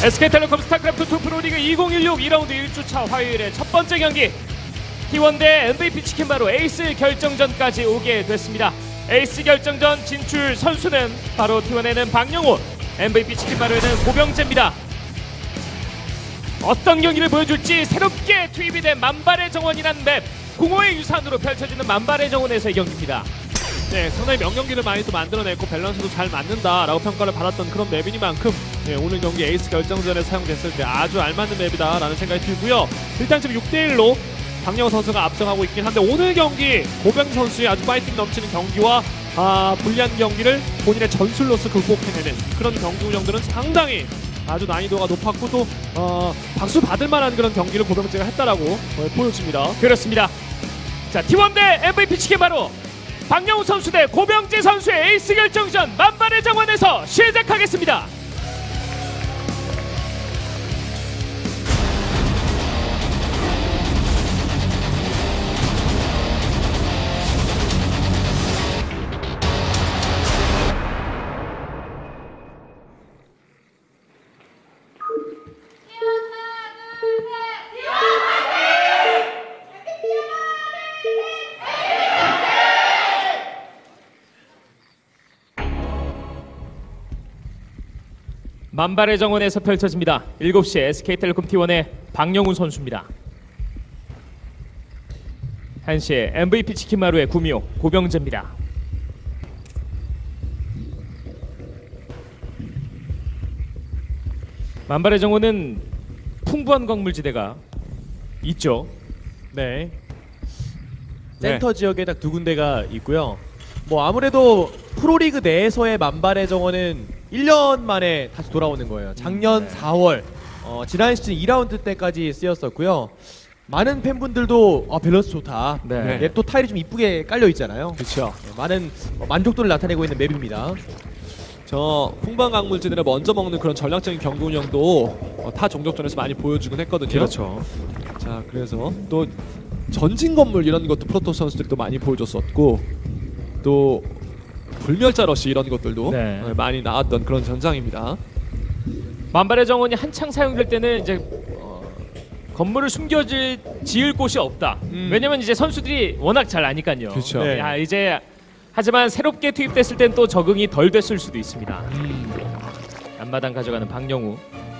SK텔레콤 스타크래프트2 프로리그 2016 2라운드 1주차 화요일의 첫 번째 경기 T1 대 MVP 치킨바로 에이스 결정전까지 오게 됐습니다. 에이스 결정전 진출 선수는 바로 T1에는 박영호, MVP 치킨바로에는 고병재입니다. 어떤 경기를 보여줄지 새롭게 투입이 된 만발의 정원이라는 맵, 공허의 유산으로 펼쳐지는 만발의 정원에서의 경기입니다. 네, 상당히 명경기를 많이 또 만들어냈고 밸런스도 잘 맞는다라고 평가를 받았던 그런 맵이니만큼 오늘 경기 에이스 결정전에 사용됐을 때 아주 알맞는 맵이다라는 생각이 들고요. 일단 지금 6대1로 박영호 선수가 앞서가고 있긴 한데 오늘 경기 고병 선수의 아주 파이팅 넘치는 경기와 불리한 경기를 본인의 전술로서 극복해내는 그런 경기 운영들은 상당히 아주 난이도가 높았고 또 박수 받을 만한 그런 경기를 고병재가 했다라고 보여집니다. 그렇습니다. 자, T1 대 MVP 치킨바로 박영호 선수 대 고병재 선수의 에이스 결정전 만발의 정원에서 시작하겠습니다. 만발의 정원에서 펼쳐집니다. 7시 SK텔레콤 T1의 박영훈 선수입니다. 1시에 MVP 치킨마루의 구미호 고병재입니다. 만발의 정원은 풍부한 광물지대가 있죠. 네. 센터 지역에 딱 두 군데가 있고요. 뭐 아무래도 프로리그 내에서의 만발의 정원은 1년 만에 다시 돌아오는 거예요. 작년 4월 지난 시즌 2라운드 때까지 쓰였었고요. 많은 팬분들도 밸런스 좋다. 네. 또 타일이 좀 이쁘게 깔려 있잖아요. 그렇죠. 많은 만족도를 나타내고 있는 맵입니다. 저 풍부한 강물지대를 먼저 먹는 그런 전략적인 경기 운영도 타 종족전에서 많이 보여주곤 했거든요. 그렇죠. 자, 그래서 또 전진 건물 이런 것도 프로토스 선수들이 또 많이 보여줬었고 또 불멸자 러시 이런 것들도 많이 나왔던 그런 전장입니다. 만발의 정원이 한창 사용될 때는 이제 건물을 지을 곳이 없다. 왜냐면 이제 선수들이 워낙 잘 아니까요. 그렇죠. 네. 이제 하지만 새롭게 투입됐을 땐 또 적응이 덜 됐을 수도 있습니다. 앞마당 가져가는 박영우.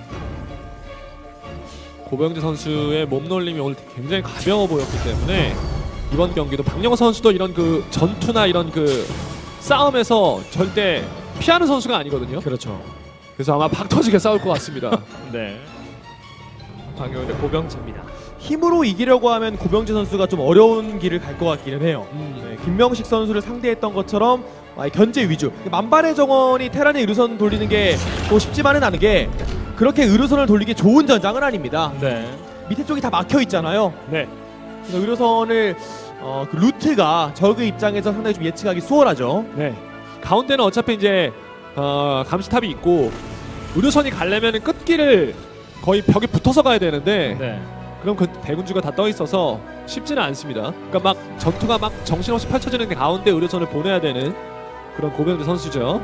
고병재 선수의 몸놀림이 오늘 굉장히 가벼워 보였기 때문에 이번 경기도 박영호 선수도 이런 그 전투나 이런 그 싸움에서 절대 피하는 선수가 아니거든요. 그렇죠. 그래서 아마 박 터지게 싸울 것 같습니다. 네. 박영우 대 고병재입니다. 힘으로 이기려고 하면 고병재 선수가 좀 어려운 길을 갈 것 같기는 해요. 네, 김명식 선수를 상대했던 것처럼 견제 위주. 만발의 정원이 테란의 의료선 돌리는 게 뭐 쉽지만은 않은 게 그렇게 의료선을 돌리기 좋은 전장은 아닙니다. 네. 밑에 쪽이 다 막혀 있잖아요. 네. 그래서 의료선을 그 루트가 적의 입장에서 상당히 좀 예측하기 수월하죠. 네. 가운데는 어차피 이제 감시탑이 있고 의료선이 가려면 끝길을 거의 벽에 붙어서 가야 되는데 네. 그럼 그 대군주가 다 떠 있어서 쉽지는 않습니다. 그러니까 막 전투가 막 정신없이 펼쳐지는 게 가운데 의료선을 보내야 되는 그런 고병재 선수죠.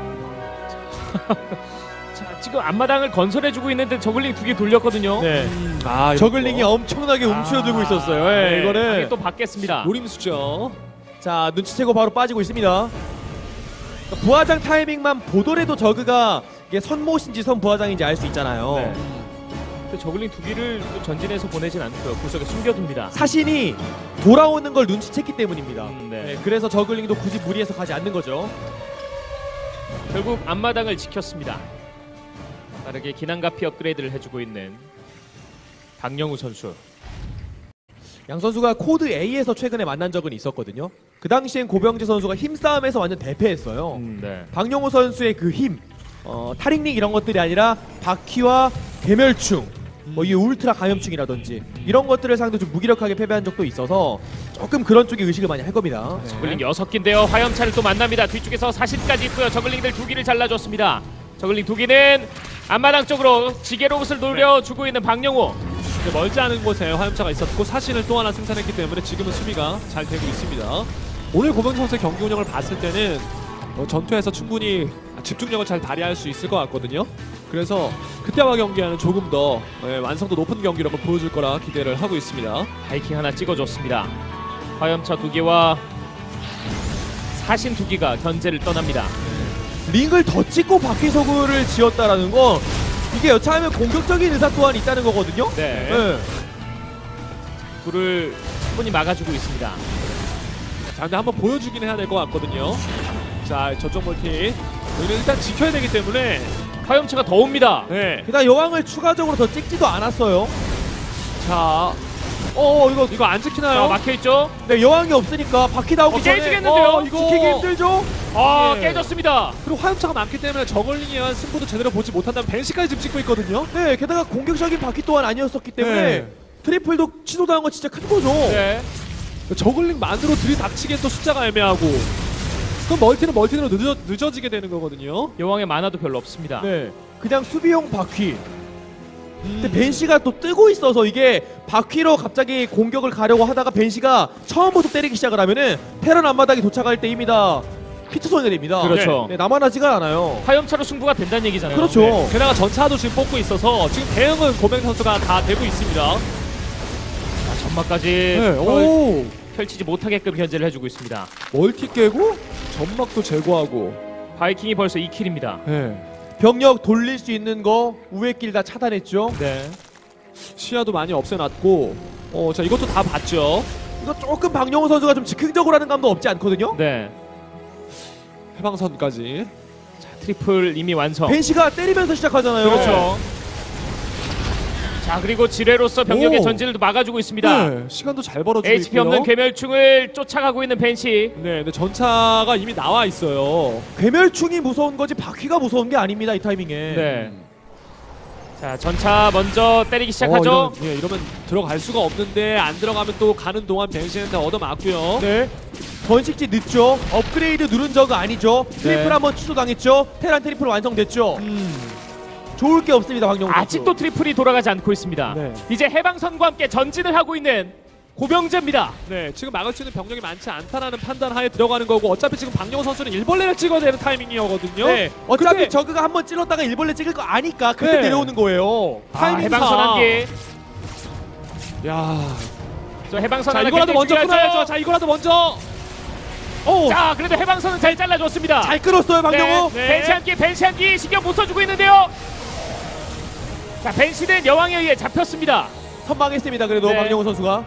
자, 지금 앞마당을 건설해주고 있는데 저글링 2개 돌렸거든요. 네. 아, 저글링이 엄청나게 움츠러들고 있었어요. 네, 이거는 또 받겠습니다. 노림수죠. 자, 눈치채고 바로 빠지고 있습니다. 부하장 타이밍만 보더라도 저그가 이게 선모신지 선부하장인지 알 수 있잖아요. 네. 저글링 2개를 또 전진해서 보내진 않고요. 구석에 숨겨둡니다. 사신이 돌아오는 걸 눈치챘기 때문입니다. 네. 네, 그래서 저글링도 굳이 무리해서 가지 않는 거죠. 결국 앞마당을 지켰습니다. 빠르게 기난가피 업그레이드를 해주고 있는 박영우 선수. 양 선수가 코드 A에서 최근에 만난 적은 있었거든요. 그 당시엔 고병재 선수가 힘싸움에서 완전 대패했어요. 네. 박영호 선수의 그 힘, 타릭링 이런 것들이 아니라 바퀴와 괴멸충, 뭐 이 울트라 감염충이라든지 이런 것들을 상대로 좀 무기력하게 패배한 적도 있어서 조금 그런 쪽에 의식을 많이 할 겁니다. 저글링 6개인데요. 화염차를 또 만납니다. 뒤쪽에서 사신까지 있고요. 저글링들 2기를 잘라줬습니다. 저글링 2기는 앞마당 쪽으로 지게 로봇을 노려주고 있는 박영호. 멀지 않은 곳에 화염차가 있었고 사신을 또 하나 생산했기 때문에 지금은 수비가 잘 되고 있습니다. 오늘 고병재 선수의 경기 운영을 봤을 때는 전투에서 충분히 집중력을 잘 발휘할 수 있을 것 같거든요. 그래서 그때와 경기하는 조금 더 완성도 높은 경기력을 보여줄 거라 기대를 하고 있습니다. 바이킹 하나 찍어줬습니다. 화염차 2개와 사신 2기가 견제를 떠납니다. 링을 더 찍고 바퀴서구를 지었다라는 건 이게 여차하면 공격적인 의사 또한 있다는 거거든요. 네. 네. 불을 충분히 막아주고 있습니다. 자, 근데 한번 보여주긴 해야 될 것 같거든요. 자, 저쪽 멀티 여기는 일단 지켜야 되기 때문에 화염차가 더 옵니다. 네. 게다가 여왕을 추가적으로 더 찍지도 않았어요. 자, 이거 안 자, 지키나요? 막혀있죠? 네, 여왕이 없으니까 바퀴 나오기 전에 깨지겠는데요? 이거 지키기 힘들죠? 아, 예. 깨졌습니다. 그리고 화염차가 많기 때문에 저글링에 의한 승부도 제대로 보지 못한다면 벤시까지 지금 찍고 있거든요. 네, 게다가 공격적인 바퀴 또한 아니었었기 때문에 네. 트리플도 취소당한 건 진짜 큰 거죠. 네. 저글링만으로 들이닥치기엔 또 숫자가 애매하고 그럼 멀티는 늦어지게 되는 거거든요. 여왕의 만화도 별로 없습니다. 네, 그냥 수비용 바퀴. 근데 벤시가 또 뜨고 있어서 이게 바퀴로 갑자기 공격을 가려고 하다가 벤시가 처음부터 때리기 시작을 하면은 테란 앞마당에 도착할 때입니다. 피투성이 됩니다. 그렇죠. 네, 남아나지가 않아요. 화염차로 승부가 된다는 얘기잖아요. 그렇죠. 네. 게다가 전차도 지금 뽑고 있어서 지금 대응은 고맹 선수가 다 되고 있습니다. 자, 점막까지 네, 오, 펼치지 못하게끔 견제를 해주고 있습니다. 멀티 깨고 점막도 제거하고. 바이킹이 벌써 2킬입니다. 네. 병력 돌릴 수 있는 거 우회 길 다 차단했죠. 네. 시야도 많이 없애놨고. 자 이것도 다 봤죠. 이거 조금 박영호 선수가 좀 즉흥적으로 하는 감도 없지 않거든요. 네. 해방선까지. 자, 트리플 이미 완성. 벤시가 때리면서 시작하잖아요. 그렇죠. 자, 그리고 지뢰로서 병력의 오. 전진을 막아주고 있습니다. 네, 시간도 잘 벌어주고 HP 있고요. 없는 괴멸충을 쫓아가고 있는 벤시. 네, 근데 전차가 이미 나와 있어요. 괴멸충이 무서운 거지 바퀴가 무서운 게 아닙니다. 이 타이밍에. 네. 자, 전차 먼저 때리기 시작하죠. 이러면 들어갈 수가 없는데 안 들어가면 또 가는 동안 벤시한테 얻어맞고요. 네. 번식지 늦죠. 업그레이드 누른 저거 아니죠. 트리플 네. 한번 취소당했죠. 테란 트리플 완성됐죠. 좋을 게 없습니다. 박영호 선수. 아직도 트리플이 돌아가지 않고 있습니다. 네. 이제 해방선과 함께 전진을 하고 있는 고병재입니다. 네, 지금 막을 수 있는 병력이 많지 않다라는 판단하에 들어가는 거고 어차피 지금 박영호 선수는 일벌레를 찍어야 되는 타이밍이거든요. 네. 어차피 근데- 저그가 한번 찔렀다가 일벌레 찍을 거 아니까 그때 네. 내려오는 거예요. 타이밍상. 해방선 한 개. 야, 저 해방선 자 하나 이거라도 굉장히 먼저 중요하죠. 끊어야죠. 자 이거라도 먼저. 자, 그래도 해방선은 잘 잘라줬습니다. 잘 끌었어요, 박영호. 네, 벤시 한 기 신경 못 써주고 있는데요. 자, 벤시는 여왕에 의해 잡혔습니다. 선방했습니다. 그래도 네. 박영호 선수가.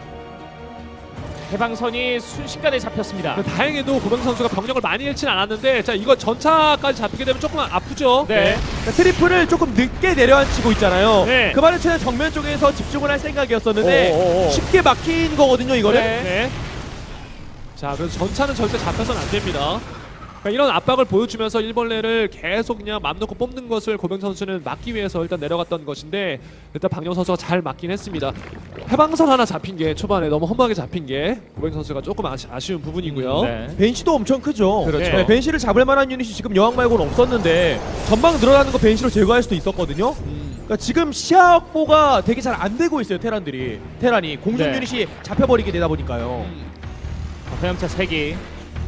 해방선이 순식간에 잡혔습니다. 다행히도 고병 선수가 병력을 많이 잃진 않았는데 자 이거 전차까지 잡히게 되면 조금 아프죠. 네. 자, 트리플을 조금 늦게 내려앉히고 있잖아요. 네. 그 말은 최대한 정면 쪽에서 집중을 할 생각이었었는데 오. 쉽게 막힌 거거든요, 이거는. 네. 네. 자 그래서 전차는 절대 잡혀서는 안 됩니다. 그러니까 이런 압박을 보여주면서 일벌레를 계속 그냥 맘 놓고 뽑는 것을 고병 선수는 막기 위해서 일단 내려갔던 것인데 일단 박영 선수가 잘 막긴 했습니다. 해방선 하나 잡힌 게 초반에 너무 험하게 잡힌 게 고병 선수가 조금 아쉬운 부분이고요. 네. 벤시도 엄청 크죠. 그렇죠. 네, 벤시를 잡을 만한 유닛이 지금 여왕 말고는 없었는데 전방 늘어나는 거 벤시로 제거할 수도 있었거든요. 그러니까 지금 시야 확보가 되게 잘 안 되고 있어요. 테란이 공중 네. 유닛이 잡혀버리게 되다 보니까요. 화염차 3기.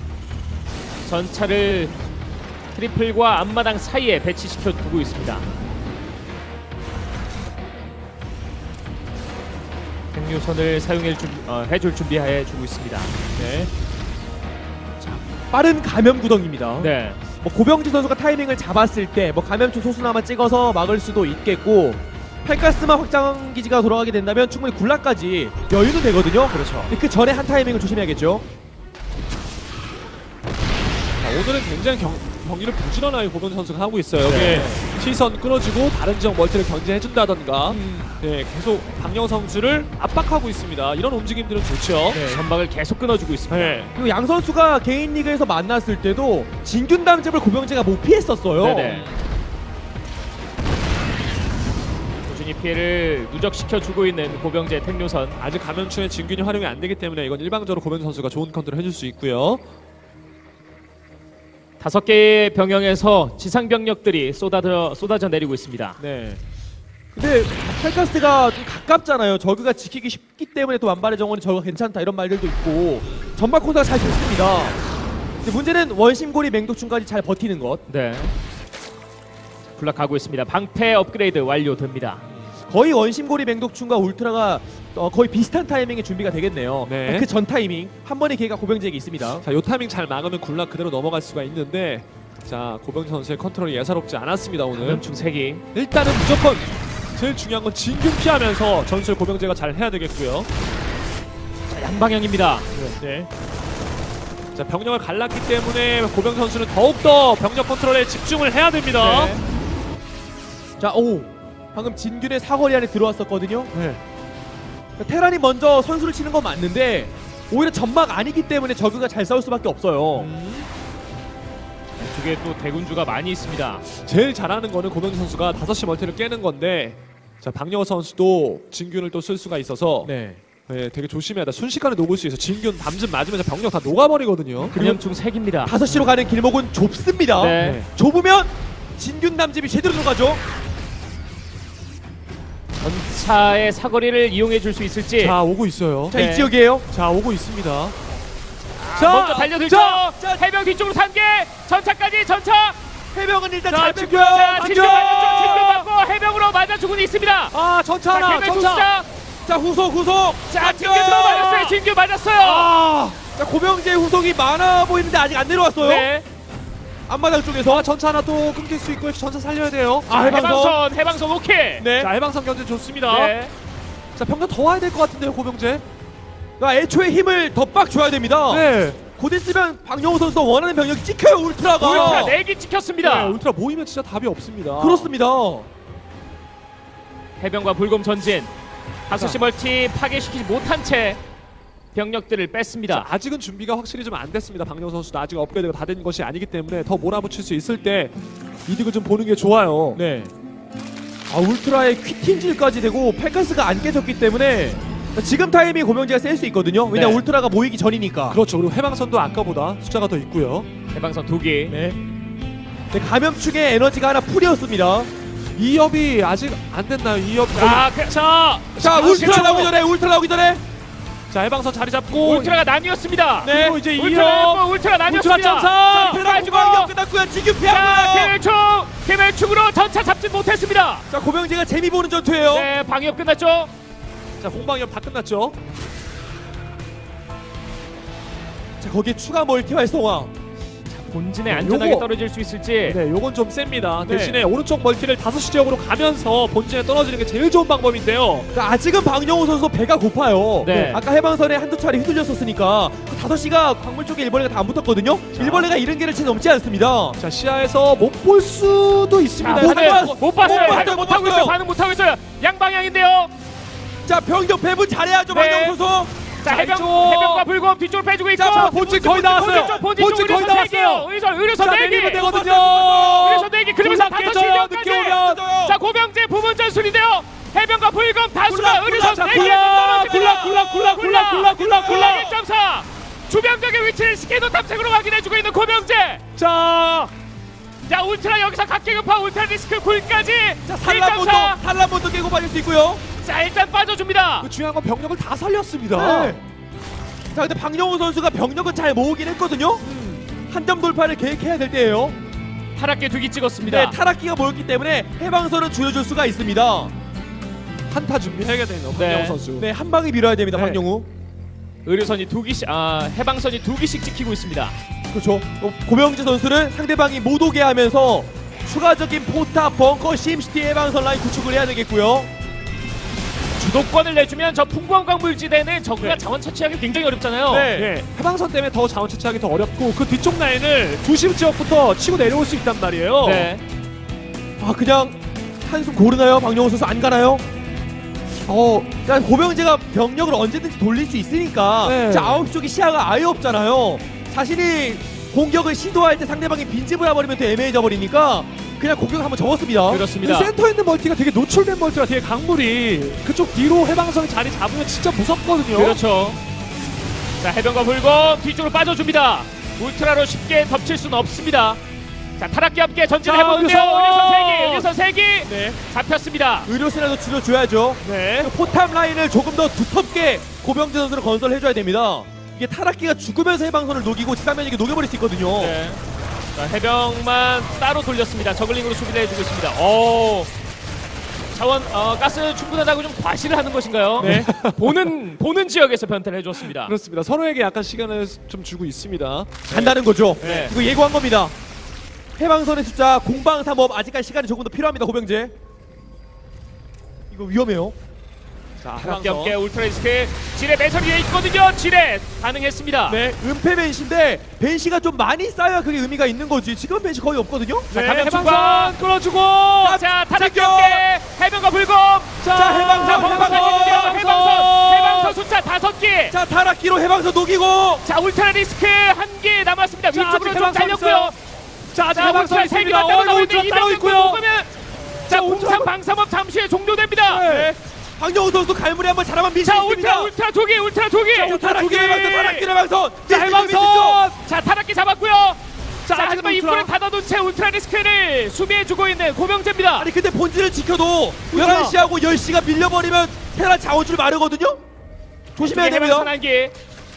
전차를 트리플과 앞마당 사이에 배치시켜 두고 있습니다. 백류선을 해줄 준비해 주고 있습니다. 네. 자, 빠른 감염 구덩이입니다. 네. 뭐 고병지 선수가 타이밍을 잡았을 때 뭐 감염초 소수나마 찍어서 막을 수도 있겠고 팔가스마 확장 기지가 돌아가게 된다면 충분히 굴라까지 여유는 되거든요. 그렇죠. 그 전에 한 타이밍을 조심해야겠죠. 자, 오늘은 굉장히 경기를 부지런하게 고병 선수가 하고 있어요. 여기에 네. 시선 끌어주고 다른 지역 멀티를 견제해준다던가 네, 계속 박영 선수를 압박하고 있습니다. 이런 움직임들은 좋죠. 네. 전방을 계속 끊어주고 있습니다. 네. 그리고 양 선수가 개인 리그에서 만났을 때도 진균 담즙을 고병재가 못 피했었어요. 네네. 꾸준히 피해를 누적시켜 주고 있는 고병재 택류선. 아직 감염충의 진균이 활용이 안 되기 때문에 이건 일방적으로 고병 선수가 좋은 컨트롤 해줄 수 있고요. 5개의 병영에서 지상 병력들이 쏟아져 내리고 있습니다. 네. 근데 팔가스가 좀 가깝잖아요. 저그가 지키기 쉽기 때문에 또 만발의 정원이 저거 괜찮다 이런 말들도 있고 전방 코스가 잘 됐습니다. 근데 문제는 원심고리 맹독충까지 잘 버티는 것. 네. 굴락가고 있습니다. 방패 업그레이드 완료됩니다. 거의 원심고리 맹독충과 울트라가 거의 비슷한 타이밍에 준비가 되겠네요. 네. 그 전 타이밍 한 번의 기회가 고병재에게 있습니다. 자, 요 타이밍 잘 막으면 굴락 그대로 넘어갈 수가 있는데 자, 고병재 선수의 컨트롤이 예사롭지 않았습니다 오늘. 감염충 3기. 일단은 무조건 제일 중요한 건 진균 피하면서 전술 고병재가 잘 해야 되겠고요. 자, 양방향입니다. 네. 자, 병력을 갈랐기 때문에 고병재 선수는 더욱더 병력 컨트롤에 집중을 해야 됩니다. 네. 자, 오 방금 진균의 사거리 안에 들어왔었거든요. 네. 테란이 먼저 선수를 치는 건 맞는데 오히려 점막 아니기 때문에 저그가 잘 싸울 수밖에 없어요. 이쪽에 또 대군주가 많이 있습니다. 제일 잘하는 거는 고병재 선수가 5시 멀티를 깨는 건데 자, 박영호 선수도 진균을 또 쓸 수가 있어서 네. 네, 되게 조심해야 돼. 순식간에 녹을 수 있어. 진균 담즙 맞으면 병력 다 녹아버리거든요. 감염충 3기입니다. 5시로 가는 길목은 좁습니다. 네. 좁으면 진균 남집이 제대로 들어가죠. 전차의 사거리를 이용해 줄 수 있을지. 자, 오고 있어요. 자, 네. 이 지역이에요. 자, 오고 있습니다. 먼저 달려들죠. 자, 해병 뒤쪽으로 3개. 전차까지 전차. 해병은 일단 자, 잘 지금 뺐고요. 자, 진균 맞았죠. 진균 맞고 해병으로 맞아주고는 있습니다. 아, 전차 자, 하나. 개별 전차. 투수자. 자, 후속. 자, 진균 또 맞았어요. 진균 맞았어요. 아, 자, 고병재 후속이 많아 보이는데 아직 안 내려왔어요. 네. 앞마당 쪽에서. 전차 하나 또 끊길 수 있고 전차 살려야 돼요. 아, 해방선 오케이. 네. 자, 해방선 견제 좋습니다. 네. 자, 병력 더 와야 될 것 같은데요, 고병재. 애초에 힘을 더 빡 줘야 됩니다. 네. 곧 있으면 박영호 선수가 원하는 병력이 찍혀요, 울트라가. 울트라 4기 찍혔습니다. 네, 울트라 모이면 진짜 답이 없습니다. 그렇습니다. 해병과 불곰 전진. 5시 멀티 파괴시키지 못한 채 병력들을 뺐습니다. 자, 아직은 준비가 확실히 좀 안 됐습니다. 박영호 선수도 아직 업그레이드가 다 된 것이 아니기 때문에 더 몰아붙일 수 있을 때 이득을 좀 보는 게 좋아요. 네. 울트라의 퀴틴질까지 되고 펠카스가 안 깨졌기 때문에 지금 타이밍 고명재가 셀 수 있거든요. 왜냐면 네. 울트라가 모이기 전이니까. 그렇죠. 그리고 해방선도 아까보다 숫자가 더 있고요. 해방선 2기. 네. 네, 감염축의 에너지가 하나 풀이었습니다. 2업이 아직 안 됐나요? 2업. 자, 울트라 나오기 전에. 자, 해방선 자리 잡고 울트라가 나뉘었습니다. 네. 그리고 이제 울트라 2업. 울트라 나뉘었습니다. 울트라 점사. 자, 테라 빠지고. 공방이 끝났고요. 지금 자, 피하고요. 개멸축으로 전차 잡진 못했습니다. 자, 고명재가 재미 보는 전투예요. 네, 방역 끝났죠. 자, 공방이업 다 끝났죠. 자, 거기에 추가 멀티 활성화. 본진에 네, 안전하게 요거. 떨어질 수 있을지. 네, 요건 좀 셉니다. 네. 대신에 오른쪽 멀티를 5시 지역으로 가면서 본진에 떨어지는 게 제일 좋은 방법인데요. 그러니까 아직은 박영호 선수 배가 고파요. 네. 아까 해방선에 한두 차례 휘둘렸었으니까 그 5시가 광물 쪽에 일벌레가 다 안 붙었거든요. 일벌레가 70개를 채 넘지 않습니다. 자, 시야에서 못 볼 수도 있습니다. 못 반응 봤어요. 못 봤어요. 못 반응 봤어요. 못 하고 있어요. 반응 못 하고 있어요. 양방향인데요. 자, 병력 배분 잘해야죠, 네. 박영호 선수. 자, 이쪽. 해병과 불곰 뒤쪽으로 빼주고 있고. 자, 본진 거의 나왔어요. 본진 쪽 거의 의료선 3개요. 의료선 자, 4개. 내리면 되거든요. 의료선 4개. 그러면서 굴락 5시 깨져요. 지역까지. 늦게 오면. 자, 고병재 부분 전술인데요. 해병과 불곰 다수가 의료선 자, 4개. 굴락. 1.4. 주변적의 위치를 스캐너 탐색으로 확인해주고 있는 고병재. 자, 자, 울트라 여기서 각계급파 울트라 리스크 굴까지. 자, 1.4. 산란본도 깨고 빠질 수 있고요. 자, 일단 빠져줍니다. 그 중요한 건 병력을 다 살렸습니다. 네. 자, 근데 박영호 선수가 병력은 잘 모으긴 했거든요. 한 점 돌파를 계획해야 될 때예요. 타락계 2기 찍었습니다. 네, 타락기가 모였기 때문에 해방선은 줄여줄 수가 있습니다. 한타 준비해야 되네요. 네. 박영호 선수. 네, 한 방에 밀어야 됩니다, 네. 박영호. 의료선이 2기씩, 해방선이 2기씩 찍히고 있습니다. 그렇죠. 고명재 선수는 상대방이 못 오게 하면서 추가적인 포탑, 벙커, 심시티 해방선 라인 구축을 해야 되겠고요. 주도권을 내주면 저 풍부한 광물지대는 적과 네. 자원 채취하기 굉장히 어렵잖아요. 네. 예, 해방선 때문에 더 자원 채취하기 더 어렵고 그 뒤쪽 라인을 중심 지역부터 치고 내려올 수 있단 말이에요. 네. 아, 그냥 한숨 고르나요? 박영호 선수 안 가나요? 일단 고명재가 병력을 언제든지 돌릴 수 있으니까 네. 자, 9시 쪽에 시야가 아예 없잖아요. 자신이 공격을 시도할 때 상대방이 빈집을 해버리면 더 애매해져 버리니까 그냥 공격 한번 접었습니다. 그렇습니다. 센터에 있는 멀티가 되게 노출된 멀티가 되게 강물이 그쪽 뒤로 해방선이 자리 잡으면 진짜 무섭거든요. 그렇죠. 자, 해병과 불곰 뒤쪽으로 빠져줍니다. 울트라로 쉽게 덮칠 수는 없습니다. 자, 타락기 함께 전진해보는데요. 의료선 3기. 네. 잡혔습니다. 의료선에도 줄여줘야죠. 네. 그 포탑 라인을 조금 더 두텁게 고병재 선수를 건설해줘야 됩니다. 이게 타락기가 죽으면서 해방선을 녹이고 직사면에게 녹여버릴 수 있거든요. 네. 자, 해병만 따로 돌렸습니다. 저글링으로 수비를 해주고 있습니다. 오. 자원 가스 충분하다고 좀 과시를 하는 것인가요? 네. 보는 지역에서 변태를 해줬습니다. 그렇습니다. 서로에게 약간 시간을 좀 주고 있습니다. 간다는 거죠. 네. 이거 예고한 겁니다. 해방선의 숫자 공방 3업 아직까지 시간이 조금 더 필요합니다. 고병재. 이거 위험해요. 자, 함께 함께 울트라리스크 지뢰 매설 위에 있거든요. 지뢰 가능했습니다. 네, 은폐 벤시인데 벤시가 좀 많이 쌓여야 그게 의미가 있는 거지. 지금 벤시 거의 없거든요. 자, 네, 가면 해방선 끌어주고. 자, 타락기 챙겨! 함께 해병과 불곰. 자, 해방선 숫자 5개. 자, 타락기로 해방선 녹이고. 자, 울트라리스크 1개 남았습니다. 자, 위쪽으로 아직 좀 해방선 잘렸고요. 있어요. 자, 아직 자, 해방선 울트라 3개가 있습니다. 따라가고 울트라 있는데 따로 있고요. 자, 공상 방사법 잠시 후에 종료됩니다. 네. 박영호 선수 갈무리 한번 잘하면 밀수 자, 있습니다. 울트라 두 개. 타락기 해방선, 타락기 해방선. 자, 해방선. 자, 타락기 잡았고요. 자, 자, 하지만 울트라. 입구를 닫아둔 채 울트라리스크를 수비해주고 있는 고병재입니다. 아니 근데 본질을 지켜도 울트라. 11시하고 10시가 밀려버리면 테란 자원줄이 마르거든요. 조심해야 됩니다. 해방선 한 개.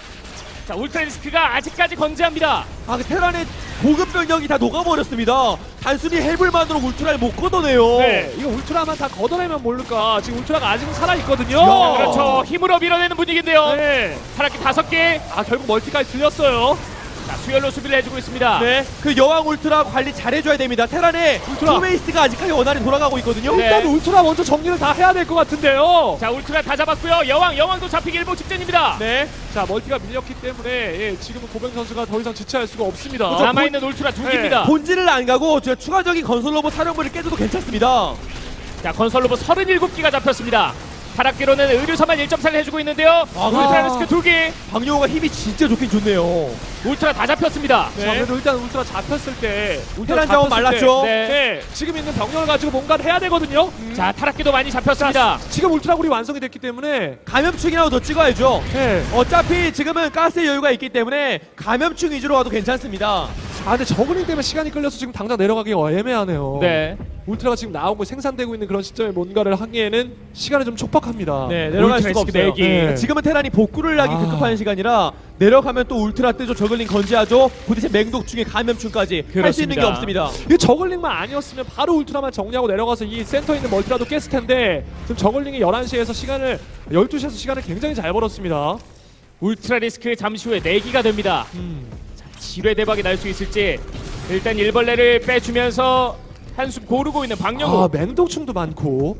자, 울트라리스크가 아직까지 건재합니다. 아, 그 테란의 고급 병력이 다 녹아버렸습니다. 단순히 해불만으로 울트라를 못 걷어내요. 네, 이거 울트라만 다 걷어내면 모를까. 지금 울트라가 아직은 살아있거든요. 야. 그렇죠. 힘으로 밀어내는 분위기인데요. 네. 타락기 5개. 아, 결국 멀티까지 들렸어요. 자, 수열로 수비를 해주고 있습니다. 네, 그 여왕 울트라 관리 잘해줘야 됩니다. 테란의 울트라. 투베이스가 아직까지 원활히 돌아가고 있거든요. 네. 일단 울트라 먼저 정리를 다 해야 될 것 같은데요. 자, 울트라 다 잡았고요. 여왕도 잡히기 일보 직전입니다. 네, 자, 멀티가 밀렸기 때문에 지금은 고병 선수가 더 이상 지체할 수가 없습니다. 남아있는 울트라 2개입니다. 본질을 안 가고 저 추가적인 건설 로봇 사령부를 깨줘도 괜찮습니다. 자, 건설 로봇 37기가 잡혔습니다. 타락기로는 의료선만 1.4를 해주고 있는데요. 아, 울트라리스크 2개. 박용호가 힘이 진짜 좋긴 좋네요. 울트라 다 잡혔습니다. 자, 그래도 일단 울트라 잡혔을 때 테란 자원 말랐죠? 네. 지금 있는 병력을 가지고 뭔가를 해야 되거든요. 자, 타락기도 많이 잡혔습니다. 지금 울트라굴이 완성이 됐기 때문에 감염충이라도 더 찍어야죠. 네. 어차피 지금은 가스의 여유가 있기 때문에 감염충 위주로 와도 괜찮습니다. 아, 근데 저글링 때문에 시간이 끌려서 지금 당장 내려가기가 애매하네요. 네. 울트라가 지금 나오고 생산되고 있는 그런 시점에 뭔가를 하기에는 시간이 좀 촉박합니다. 네, 내려갈 수가 울트라 없어요. SK 내기. 네. 지금은 테란이 복구를 하기 급급한 시간이라 내려가면 또 울트라 뜨죠. 저글링 건재하죠. 부딪혀 맹독충에 감염충까지 할 수 있는 게 그렇습니다. 없습니다. 이 저글링만 아니었으면 바로 울트라만 정리하고 내려가서 이 센터에 있는 멀티라도 깼을 텐데 지금 저글링이 11시에서 시간을 12시에서 시간을 굉장히 잘 벌었습니다. 울트라리스크 잠시 후에 4기가 됩니다. 자, 지뢰 대박이 날 수 있을지 일단 일벌레를 빼주면서 한숨 고르고 있는 박영호. 아, 맹독충도 많고.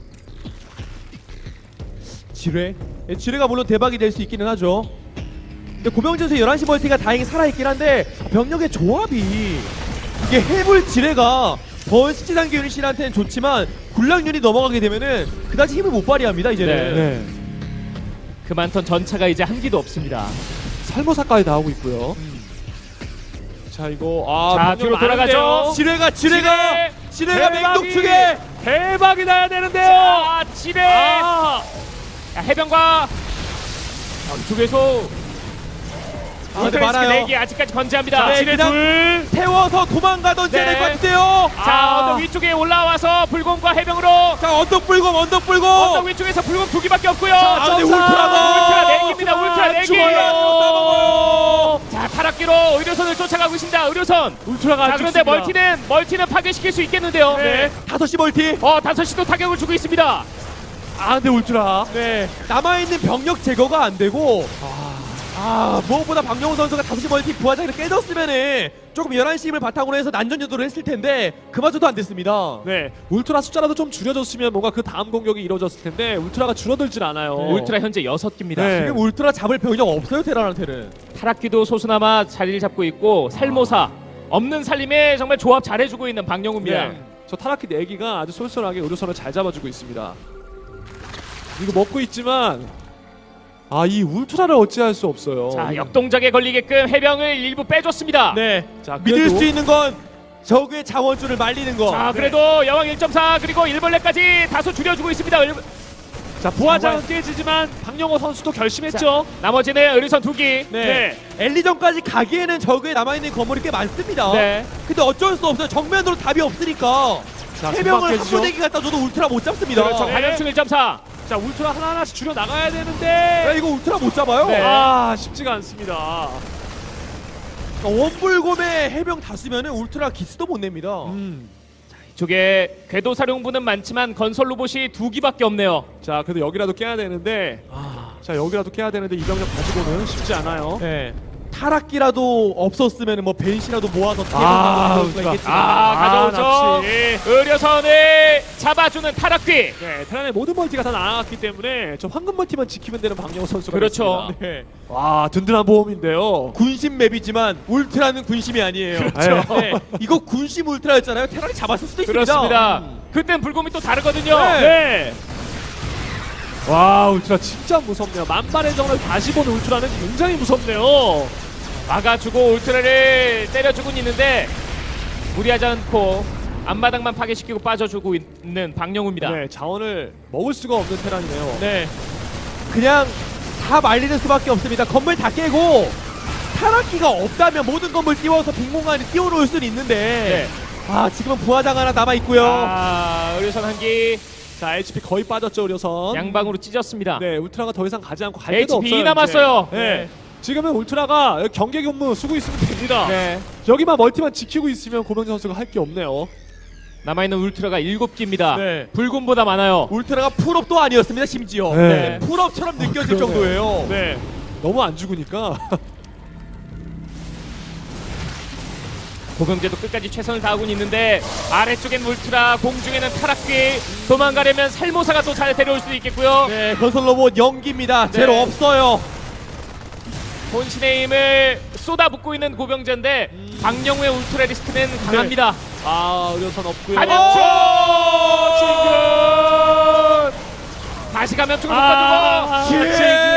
지뢰. 예, 지뢰가 물론 대박이 될 수 있기는 하죠. 근데 고병진수의 11시 멀티가 다행히 살아있긴 한데 병력의 조합이 이게 해불 지뢰가 번시지 단계 유닛들한테는 좋지만 굴락 유닛 넘어가게 되면은 그다지 힘을 못 발휘합니다 이제는. 네. 그 많던 전차가 이제 한 기도 없습니다. 살모사까지 나오고 있고요. 자, 이거 자, 병력 뒤로 돌아가죠. 많은데요. 지뢰가 지뢰! 맹독충에 대박이 나야 되는데요. 자, 지뢰. 아, 자, 해병과 이쪽에서 근데 울트라리스크 많아요. 4기 아직까지 건재합니다. 네, 지뢰 그냥 둘. 태워서 도망가던지 해야 될 네. 것 같은데요. 자, 언덕 위쪽에 올라와서 불곰과 해병으로 자, 언덕 불곰 언덕 위쪽에서 불곰 2기밖에 없고요. 자, 근데 울트라 울트라가 4기입니다. 울트라 4기. 죽어요. 자, 타락기로 의료선을 쫓아가고 있습니다. 의료선. 울트라가 자, 안 그런데 죽습니다. 멀티는 파괴시킬 수 있겠는데요. 네. 5시 멀티. 5시도 타격을 주고 있습니다. 아, 근데 울트라. 네. 남아있는 병력 제거가 안 되고 무엇보다 박영호 선수가 5시 멀티 부하장을 깨졌으면은 조금 11시 힘을 바탕으로 해서 난전여도를 했을 텐데 그마저도 안 됐습니다. 네, 울트라 숫자라도 좀 줄여줬으면 뭔가 그 다음 공격이 이루어졌을 텐데 울트라가 줄어들질 않아요. 울트라 현재 6기입니다. 네. 지금 울트라 잡을 병력 없어요 테란한테는. 타락기도 소수나마 자리를 잡고 있고 살모사 없는 살림에 정말 조합 잘해주고 있는 박영우입니다. 네. 저 타라키 4기가 아주 쏠쏠하게 의료선을 잘 잡아주고 있습니다. 이거 먹고 있지만 이 울트라를 어찌할 수 없어요. 자, 역동작에 걸리게끔 해병을 일부 빼줬습니다. 네. 자, 믿을 그래도- 수 있는 건 적의 자원줄을 말리는 거. 자, 그래도 여왕 1.4 그리고 일벌레까지 다소 줄여주고 있습니다. 자, 부하장은 깨지지만 박영호 선수도 결심했죠. 나머지는 의료선 2기. 네. 엘리전까지 가기에는 적에 남아있는 건물이 꽤 많습니다. 네. 근데 어쩔 수 없어요. 정면으로 답이 없으니까. 자, 해병을 금방 깨지죠. 한번내기 갖다 줘도 울트라 못 잡습니다. 그렇죠. 네. 감염충 1.4. 자, 울트라 하나하나씩 줄여 나가야 야, 되는데 이거 울트라 못 잡아요. 네. 쉽지가 않습니다. 원불곰에 해병 다 쓰면은 울트라 기스도 못 냅니다. 이쪽에 궤도 사령부는 많지만 건설 로봇이 2기밖에 없네요. 자, 그래도 여기라도 깨야 되는데, 자 여기라도 깨야 되는데 이 병력 가지고는 쉽지 않아요. 네. 타락기라도 없었으면 뭐 벤시라도 모아서 아, 대박 수가 있겠지만 가져오죠. 납치. 의료선을 잡아주는 타락귀. 네, 테란의 모든 멀티가 다 나갔기 때문에 저 황금 멀티만 지키면 되는 박영호 선수가 그렇죠. 됐습니다. 네. 와, 든든한 보험인데요. 군심 맵이지만 울트라는 군심이 아니에요. 그렇죠. 네. 이거 군심 울트라였잖아요. 테란이 잡았을 수도 있습니다. 그렇습니다. 그땐 불곰이 또 다르거든요. 네. 네. 와, 울트라 진짜 무섭네요. 만발의 정을 다시 보는 울트라는 굉장히 무섭네요. 막아주고 울트라를 때려주고 있는데 무리하지 않고 앞마당만 파괴시키고 빠져주고 있는 박영우입니다. 네, 자원을 먹을 수가 없는 테란이네요. 네. 그냥 다 말리는 수밖에 없습니다. 건물 다 깨고 타락기가 없다면 모든 건물 띄워서 빈 공간에 띄워놓을 수는 있는데 아 지금은 부하장 하나 남아 있고요. 의료선 한기 자, HP 거의 빠졌죠, 의료선. 양방으로 찢었습니다. 네, 울트라가 더 이상 가지 않고 갈 데도 HP 없어요. 남았어요. 이제. 네. 지금은 울트라가 여기 경계 근무 쓰고 있으면 됩니다. 네. 여기만 멀티만 지키고 있으면 고병재 선수가 할 게 없네요. 남아있는 울트라가 7기입니다. 네. 불곰보다 많아요. 울트라가 풀업도 아니었습니다. 심지어 네. 풀업처럼 느껴질 그러네요. 정도예요. 네, 너무 안 죽으니까. 고병재도 끝까지 최선을 다하고 있는데 아래쪽엔 울트라, 공중에는 타락귀. 도망가려면 살모사가 또 잘 데려올 수도 있겠고요. 네, 건설 로봇 연기입니다. 제로 네. 없어요. 본신의 힘을 쏟아붓고 있는 고병재인데 박영우의 울트라 리스크는 강합니다. 아, 의료선 없고요. 가볍죠! 지금 다시 가면 쪽을 못 아, 가지고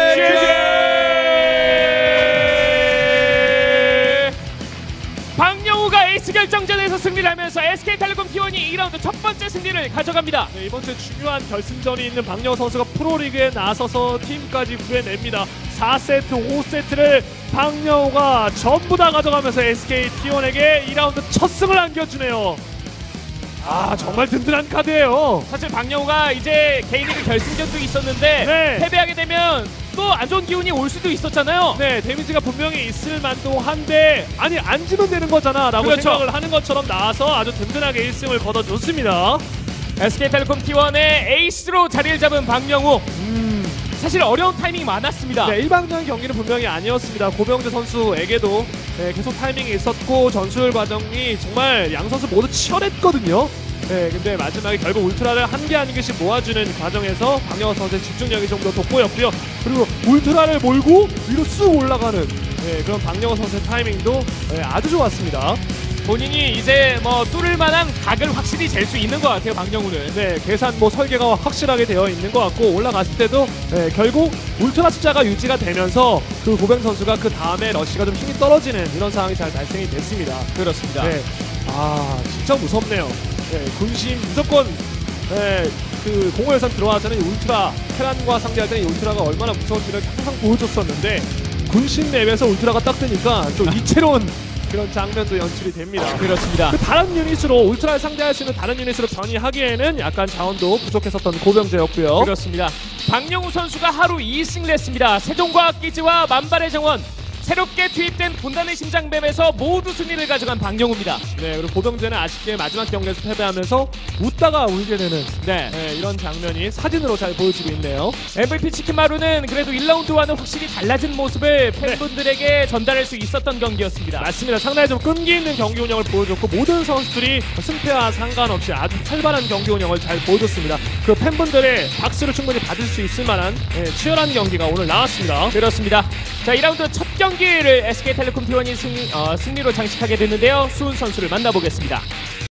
박영우가 에이스 결정전에서 승리를 하면서 SK텔레콤 T1이 2라운드 첫 번째 승리를 가져갑니다. 네, 이번 주에 중요한 결승전이 있는 박영호 선수가 프로리그에 나서서 팀까지 구해냅니다. 4세트, 5세트를 박영호가 전부 다 가져가면서 SK T1에게 2라운드 첫 승을 안겨주네요. 아, 정말 든든한 카드예요. 사실 박영우가 이제 개인리그 결승전도 있었는데 네. 패배하게 되면 또 안 좋은 기운이 올 수도 있었잖아요. 네, 데미지가 분명히 있을 만도 한데 아니 안 지면 되는 거잖아 라고 그렇죠. 생각을 하는 것처럼 나와서 아주 든든하게 1승을 거둬줬습니다. SK텔레콤 T1의 에이스로 자리를 잡은 박영우. 사실 어려운 타이밍이 많았습니다. 네, 일방적인 경기는 분명히 아니었습니다. 고병재 선수에게도 네, 계속 타이밍이 있었고 전술 과정이 정말 양 선수 모두 치열했거든요. 네, 근데 마지막에 결국 울트라를 한 개 한 개씩 모아주는 과정에서 박영호 선수의 집중력이 좀 더 돋보였고요. 그리고 울트라를 몰고 위로 쑥 올라가는 네, 그런 박영호 선수의 타이밍도 네, 아주 좋았습니다. 본인이 이제 뭐 뚫을 만한 각을 확실히 잴 수 있는 것 같아요, 박영우는. 네, 계산 뭐 설계가 확실하게 되어 있는 것 같고 올라갔을 때도 네, 결국 울트라 숫자가 유지가 되면서 그 고병 선수가 그 다음에 러시가 좀 힘이 떨어지는 이런 상황이 잘 발생이 됐습니다. 그렇습니다. 네, 아 진짜 무섭네요. 네, 군심 무조건 네, 그 공허예선 들어와서는 울트라 테란과 상대할 때는 이 울트라가 얼마나 무서운지를 항상 보여줬었는데 군심 맵에서 울트라가 딱 뜨니까 또 이채로운 그런 장면도 연출이 됩니다. 그렇습니다. 그 다른 유닛으로 울트라를 상대할 수 있는 다른 유닛으로 변이하기에는 약간 자원도 부족했었던 고병재였고요. 그렇습니다. 박영우 선수가 하루 2승을 했습니다. 세종과학기지와 만발의 정원. 새롭게 투입된 군단의 심장뱀에서 모두 승리를 가져간 박영우입니다. 네, 그리고 고병재는 아쉽게 마지막 경기에서 패배하면서 웃다가 울게 되는 네. 네, 이런 장면이 사진으로 잘 보여지고 있네요. MVP 치킨마루는 그래도 1라운드와는 확실히 달라진 모습을 팬분들에게 전달할 수 있었던 경기였습니다. 맞습니다. 상당히 좀 끈기 있는 경기 운영을 보여줬고 모든 선수들이 승패와 상관없이 아주 활발한 경기 운영을 잘 보여줬습니다. 그 팬분들의 박수를 충분히 받을 수 있을 만한 네, 치열한 경기가 오늘 나왔습니다. 그렇습니다. 자, 2라운드 첫 경기를 SK텔레콤 T1이 승리로 장식하게 됐는데요. 수훈 선수를 만나보겠습니다.